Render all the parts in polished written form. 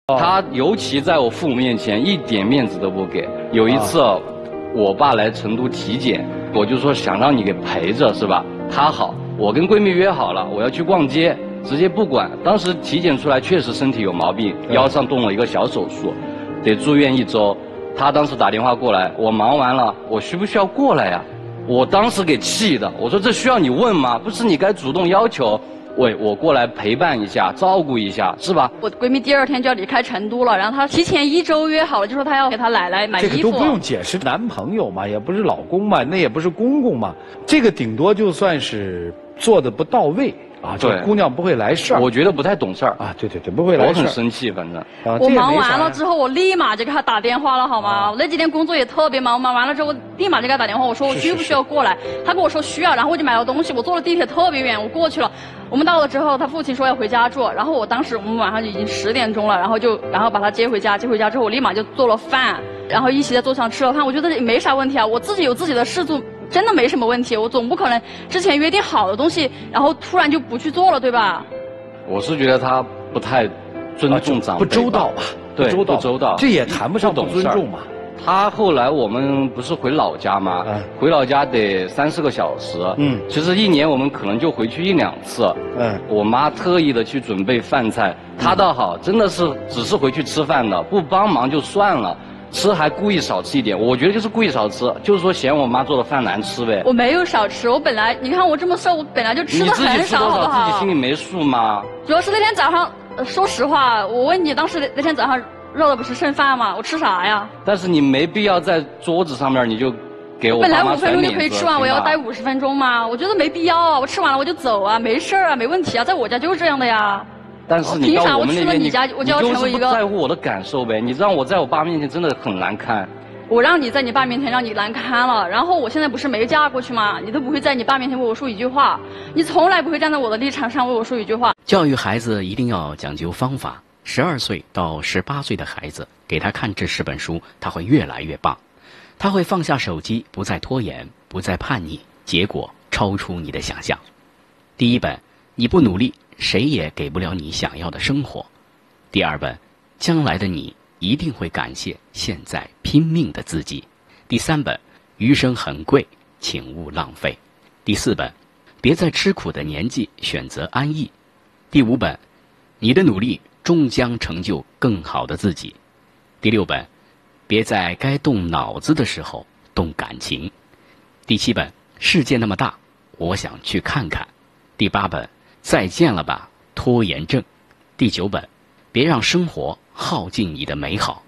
他尤其在我父母面前一点面子都不给。有一次，我爸来成都体检，我就说想让你给陪着是吧？他好，我跟闺蜜约好了，我要去逛街，直接不管。当时体检出来确实身体有毛病，腰上动了一个小手术，得住院1周。他当时打电话过来，我忙完了，我需不需要过来呀？我当时给气的，我说这需要你问吗？不是你该主动要求。喂，我过来陪伴一下，照顾一下，是吧？ 我闺蜜第2天就要离开成都了，然后她提前1周约好了，就说她要给她奶奶买衣服。 这个都不用解释，男朋友嘛，也不是老公嘛，那也不是公公嘛，这个顶多就算是做的不到位啊，这姑娘不会来事儿。 我觉得不太懂事儿啊，对，不会来事儿。 我很生气，反正。 我忙完了之后，我立马就给她打电话了，好吗？我那几天工作也特别忙，我忙完了之后，我立马就给她打电话，我说我需不需要过来？她跟我说需要，然后我就买了东西，我坐了地铁特别远，我过去了。我们到了之后，他父亲说要回家住，然后我当时我们晚上就已经10点钟了，然后把他接回家，接回家之后我立马就做了饭，然后一起在桌上吃了饭，我觉得也没啥问题啊，我自己有自己的事做，真的没什么问题，我总不可能之前约定好的东西，然后突然就不去做了，对吧？ 我是觉得他不太尊重长辈， 不周到吧？ 对，不周到， 这也谈不上不尊重嘛。 他后来我们不是回老家吗？回老家得3、4个小时。其实1年我们可能就回去1、2次。我妈特意的去准备饭菜，她倒好，真的是只是回去吃饭的，不帮忙就算了，吃还故意少吃一点。我觉得就是故意少吃，就是说嫌我妈做的饭难吃呗。 我没有少吃，我本来你看我这么瘦，我本来就吃的很少，好不好？ 自己心里没数吗？ 主要是那天早上，说实话，我问你，当时那天早上。热的不是剩饭吗？我吃啥呀？ 但是你没必要在桌子上面你就给我本来5分钟就可以吃完，我要待50分钟吗？我觉得没必要啊，我吃完了我就走啊，没事啊，没问题啊，在我家就是这样的呀。 但是你到我们那边， 你就要成为一个不在乎我的感受呗？你让我在我爸面前真的很难堪。 我让你在你爸面前让你难堪了，然后我现在不是没嫁过去吗？你都不会在你爸面前为我说一句话，你从来不会站在我的立场上为我说一句话。 教育孩子一定要讲究方法。12岁到18岁的孩子，给他看这10本书，他会越来越棒。他会放下手机，不再拖延，不再叛逆，结果超出你的想象。第1本，你不努力，谁也给不了你想要的生活。第2本，将来的你一定会感谢现在拼命的自己。第3本，余生很贵，请勿浪费。第4本，别在吃苦的年纪选择安逸。第5本，你的努力终将成就更好的自己。第6本，别在该动脑子的时候动感情。第7本，世界那么大，我想去看看。第8本，再见了吧，拖延症。第9本，别让生活耗尽你的美好。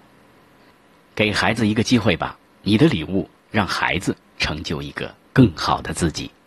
给孩子一个机会吧，你的礼物让孩子成就一个更好的自己。